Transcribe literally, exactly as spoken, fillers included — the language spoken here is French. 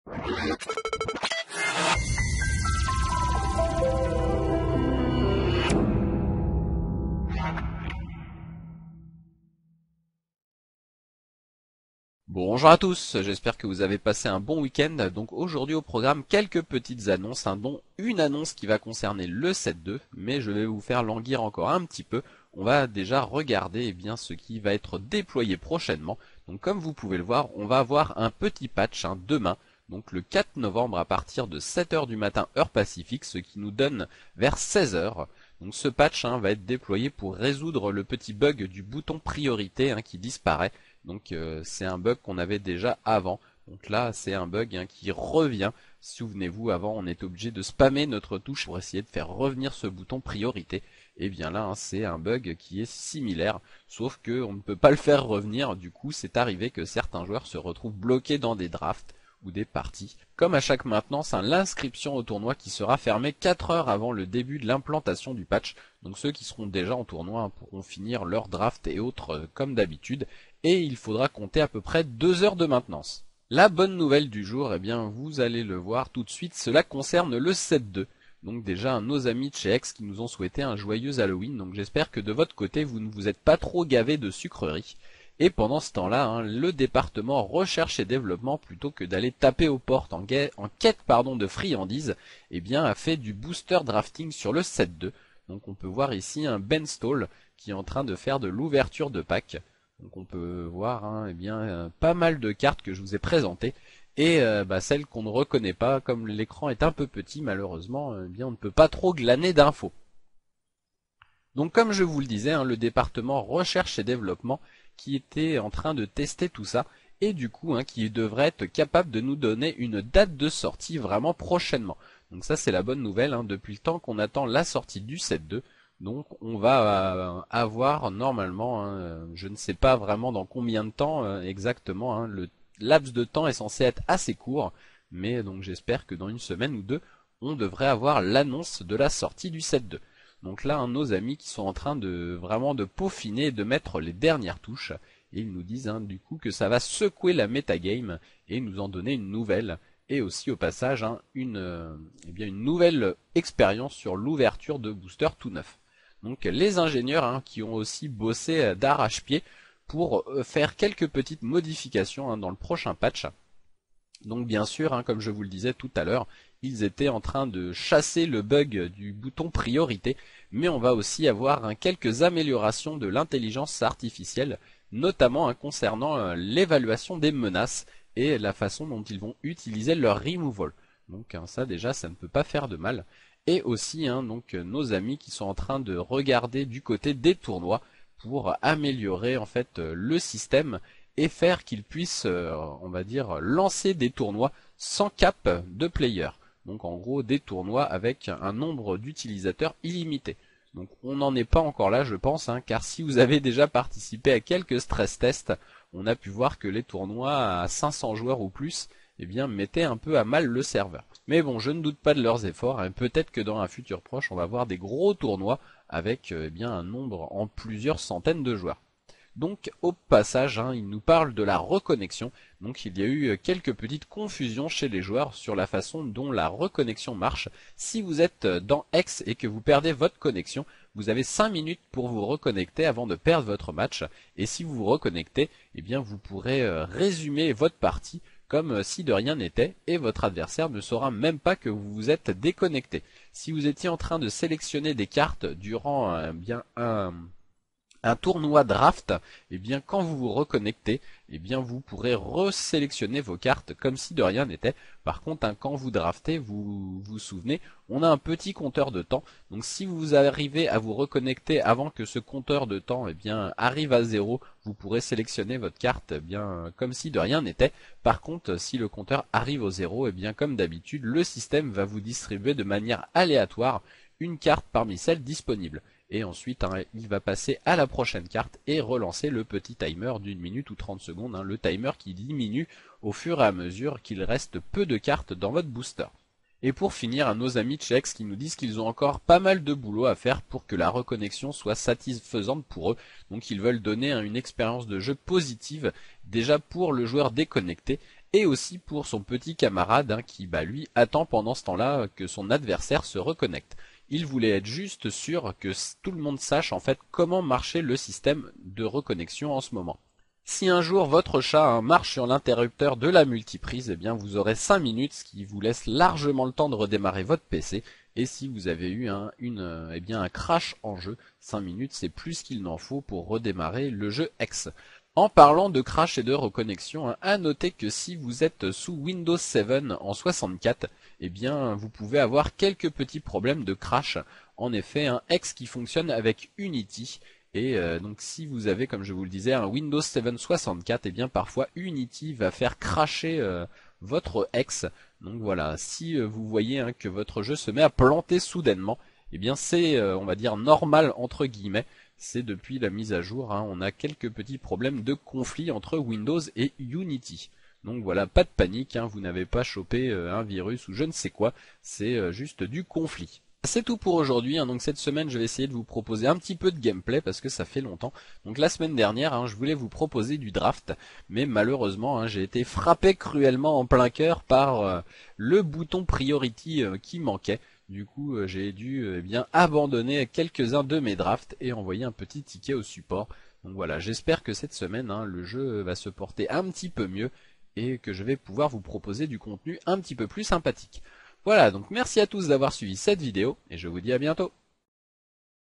Bonjour à tous, j'espère que vous avez passé un bon week-end. Donc aujourd'hui au programme quelques petites annonces, hein, dont une annonce qui va concerner le sept deux, mais je vais vous faire languir encore un petit peu. On va déjà regarder eh bien, ce qui va être déployé prochainement. Donc comme vous pouvez le voir, on va avoir un petit patch hein, demain, donc le quatre novembre à partir de sept heures du matin heure pacifique, ce qui nous donne vers seize heures. Donc ce patch hein, va être déployé pour résoudre le petit bug du bouton priorité hein, qui disparaît. Donc euh, c'est un bug qu'on avait déjà avant. Donc là c'est un bug hein, qui revient. Souvenez-vous, avant on était obligé de spammer notre touche pour essayer de faire revenir ce bouton priorité. Et bien là hein, c'est un bug qui est similaire, sauf que on ne peut pas le faire revenir. Du coup c'est arrivé que certains joueurs se retrouvent bloqués dans des drafts ou des parties. Comme à chaque maintenance, hein, l'inscription au tournoi qui sera fermée quatre heures avant le début de l'implantation du patch. Donc ceux qui seront déjà en tournoi hein, pourront finir leur draft et autres euh, comme d'habitude. Et il faudra compter à peu près deux heures de maintenance. La bonne nouvelle du jour, eh bien vous allez le voir tout de suite, cela concerne le sept deux. Donc déjà nos amis de chez X qui nous ont souhaité un joyeux Halloween. Donc j'espère que de votre côté vous ne vous êtes pas trop gavés de sucreries. Et pendant ce temps-là, hein, le département recherche et développement, plutôt que d'aller taper aux portes en, en quête pardon, de friandises, eh bien, a fait du booster drafting sur le sept deux. Donc on peut voir ici un Ben Stall qui est en train de faire de l'ouverture de pack. Donc on peut voir hein, eh bien, euh, pas mal de cartes que je vous ai présentées. Et euh, bah, celles qu'on ne reconnaît pas, comme l'écran est un peu petit malheureusement, eh bien, on ne peut pas trop glaner d'infos. Donc comme je vous le disais, hein, le département recherche et développement qui était en train de tester tout ça et du coup hein, qui devrait être capable de nous donner une date de sortie vraiment prochainement. Donc ça c'est la bonne nouvelle, hein, depuis le temps qu'on attend la sortie du sept deux. Donc on va euh, avoir normalement, hein, je ne sais pas vraiment dans combien de temps euh, exactement, hein, le laps de temps est censé être assez court, mais donc j'espère que dans une semaine ou deux, on devrait avoir l'annonce de la sortie du sept deux. Donc là, hein, nos amis qui sont en train de vraiment de peaufiner et de mettre les dernières touches, et ils nous disent hein, du coup que ça va secouer la metagame et nous en donner une nouvelle, et aussi au passage hein, une, euh, eh bien une nouvelle expérience sur l'ouverture de booster tout neuf. Donc les ingénieurs hein, qui ont aussi bossé d'arrache-pied pour faire quelques petites modifications hein, dans le prochain patch. Donc bien sûr, hein, comme je vous le disais tout à l'heure, ils étaient en train de chasser le bug du bouton priorité, mais on va aussi avoir hein, quelques améliorations de l'intelligence artificielle, notamment hein, concernant euh, l'évaluation des menaces et la façon dont ils vont utiliser leur removal. Donc hein, ça déjà, ça ne peut pas faire de mal. Et aussi hein, donc nos amis qui sont en train de regarder du côté des tournois pour améliorer en fait le système et faire qu'ils puissent, euh, on va dire, lancer des tournois sans cap de players. Donc en gros des tournois avec un nombre d'utilisateurs illimité. Donc on n'en est pas encore là je pense, hein, car si vous avez déjà participé à quelques stress tests, on a pu voir que les tournois à cinq cents joueurs ou plus, eh bien mettaient un peu à mal le serveur. Mais bon, je ne doute pas de leurs efforts, hein. Peut-être que dans un futur proche, on va voir des gros tournois avec eh bien un nombre en plusieurs centaines de joueurs. Donc au passage, hein, il nous parle de la reconnexion. Donc il y a eu quelques petites confusions chez les joueurs sur la façon dont la reconnexion marche. Si vous êtes dans X et que vous perdez votre connexion, vous avez cinq minutes pour vous reconnecter avant de perdre votre match. Et si vous vous reconnectez, eh bien vous pourrez résumer votre partie comme si de rien n'était, et votre adversaire ne saura même pas que vous vous êtes déconnecté. Si vous étiez en train de sélectionner des cartes durant un, bien un un tournoi draft, eh bien quand vous vous reconnectez, eh bien vous pourrez resélectionner vos cartes comme si de rien n'était. Par contre, hein, quand vous draftez, vous vous souvenez, on a un petit compteur de temps. Donc si vous arrivez à vous reconnecter avant que ce compteur de temps eh bien arrive à zéro, vous pourrez sélectionner votre carte eh bien comme si de rien n'était. Par contre, si le compteur arrive au zéro, eh bien comme d'habitude, le système va vous distribuer de manière aléatoire une carte parmi celles disponibles. Et ensuite hein, il va passer à la prochaine carte et relancer le petit timer d'une minute ou trente secondes, hein, le timer qui diminue au fur et à mesure qu'il reste peu de cartes dans votre booster. Et pour finir, à nos amis de chez X qui nous disent qu'ils ont encore pas mal de boulot à faire pour que la reconnexion soit satisfaisante pour eux. Donc ils veulent donner hein, une expérience de jeu positive déjà pour le joueur déconnecté et aussi pour son petit camarade hein, qui bah, lui attend pendant ce temps-là que son adversaire se reconnecte. Il voulait être juste sûr que tout le monde sache en fait comment marchait le système de reconnexion en ce moment. Si un jour votre chat hein, marche sur l'interrupteur de la multiprise, eh bien vous aurez cinq minutes, ce qui vous laisse largement le temps de redémarrer votre P C. Et si vous avez eu un, une, euh, eh bien un crash en jeu, cinq minutes c'est plus qu'il n'en faut pour redémarrer le jeu X. En parlant de crash et de reconnexion, hein, à noter que si vous êtes sous Windows sept en soixante-quatre, eh bien vous pouvez avoir quelques petits problèmes de crash. En effet, un X qui fonctionne avec Unity. Et euh, donc si vous avez, comme je vous le disais, un Windows sept soixante-quatre, et bien parfois Unity va faire crasher euh, votre X. Donc voilà, si euh, vous voyez hein, que votre jeu se met à planter soudainement, et bien c'est, euh, on va dire, normal entre guillemets. C'est depuis la mise à jour, hein, on a quelques petits problèmes de conflit entre Windows et Unity. Donc voilà, pas de panique, hein, vous n'avez pas chopé euh, un virus ou je ne sais quoi, c'est euh, juste du conflit. C'est tout pour aujourd'hui, hein. Donc cette semaine je vais essayer de vous proposer un petit peu de gameplay parce que ça fait longtemps. Donc la semaine dernière hein, je voulais vous proposer du draft, mais malheureusement hein, j'ai été frappé cruellement en plein cœur par euh, le bouton priority euh, qui manquait. Du coup euh, j'ai dû euh, eh bien abandonner quelques-uns de mes drafts et envoyer un petit ticket au support. Donc voilà, j'espère que cette semaine hein, le jeu va se porter un petit peu mieux et que je vais pouvoir vous proposer du contenu un petit peu plus sympathique. Voilà, donc merci à tous d'avoir suivi cette vidéo et je vous dis à bientôt.